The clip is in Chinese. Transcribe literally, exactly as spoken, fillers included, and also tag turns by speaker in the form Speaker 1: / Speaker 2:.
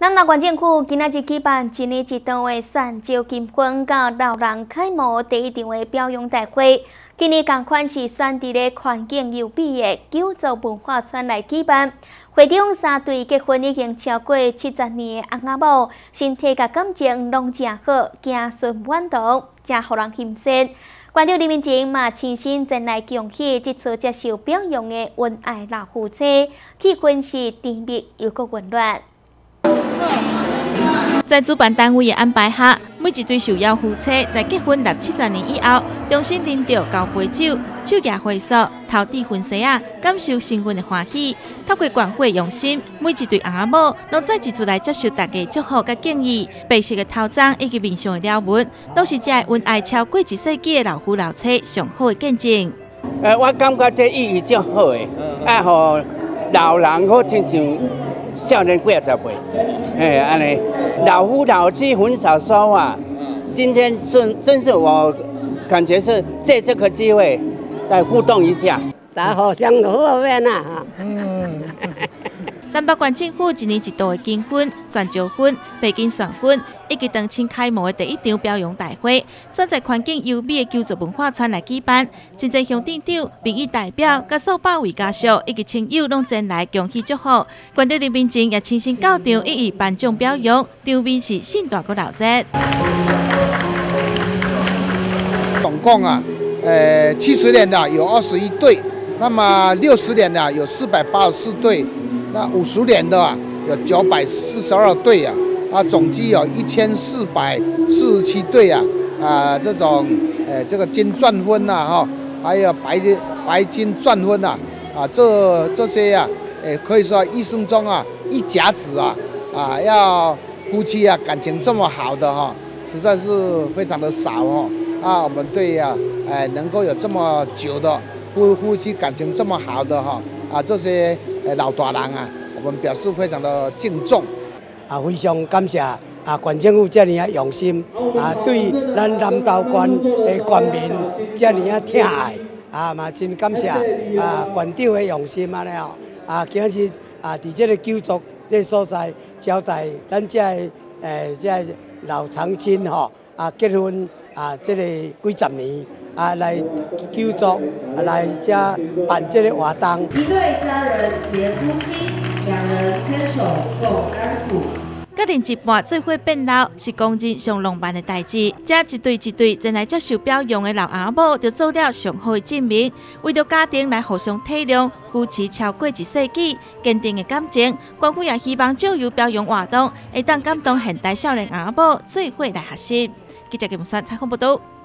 Speaker 1: 南投县政府今仔日举办一年一度的善招金婚甲老人楷模第一场的表扬大会。今年同款是选伫咧环境优美的九族文化村来举办。会场三对结婚已经超过七十年的翁仔某，身体甲感情拢正好，子孙满堂，真互人欣赏。观众李明前嘛亲身前来恭喜这次接受表扬的恩爱老夫妻，气氛是甜蜜又阁温暖。
Speaker 2: 在主办单位的安排下，每一对受邀夫妻在结婚六七十年以后，重新啉着交杯酒，手举花束，头戴婚纱啊，感受新婚的欢喜。透过管会用心，每一对翁仔某拢再一次来接受大家祝福甲敬意。白色的头章以及面上的了纹，都是这恩爱超过一世纪的老夫老妻上好的见证。
Speaker 3: 呃，我感觉这意义足好诶，啊，互老人好亲像。 少年几啊十岁，哎，安尼老夫老妻很少说啊。今天是真是我感觉是借这个机会来互动一下。
Speaker 4: 大家互相都好面啊！
Speaker 2: 嗯。南北县政府一年一度的金婚、选招婚、北京选婚以及当亲开幕的第一场表扬大会，选在环境优美的九族文化村来举办。真侪乡镇长、民意代表、甲数百位家属以及亲友拢前来恭喜祝福。县长林明正也亲身到场，一一颁奖表扬，场面是盛大个闹热。
Speaker 5: 总共啊，呃，七十年的有二十一对，那么六十年的有四百八十四对。 那五十年的啊，有九百四十二对啊，啊，总计有一千四百四十七对啊，啊，这种呃，这个金钻婚呐，哈，还有白白金钻婚呐，啊，这这些呀、啊，呃，可以说一生中啊，一甲子啊，啊，要夫妻啊感情这么好的哈、啊，实在是非常的少哦，啊，我们对呀、啊，哎，能够有这么久的夫夫妻感情这么好的哈、啊，啊，这些。 呃，老大人啊，我们表示非常的敬重，
Speaker 4: 啊，非常感谢啊，县政府这么啊用心啊，对咱南投县的县民这么啊疼爱啊，嘛真感谢啊县长的用心安尼哦，啊，今日啊，伫这个九族这所在招待咱这诶这老长亲吼啊结婚啊，这个几十年。 啊，来九族啊，来这办这个活动。
Speaker 6: 一对家人结夫妻，两人牵手共甘苦。
Speaker 2: 各人一半做伙变老，是公人上浪漫的代志。这一对一对前来接受表扬的老翁某，就做了上好的证明。为着家庭来互相体谅，夫妻超过一世纪，坚定的感情。官府也希望借由表扬活动，会当感动现代少年翁某做伙来学习。记者金木山采访报道。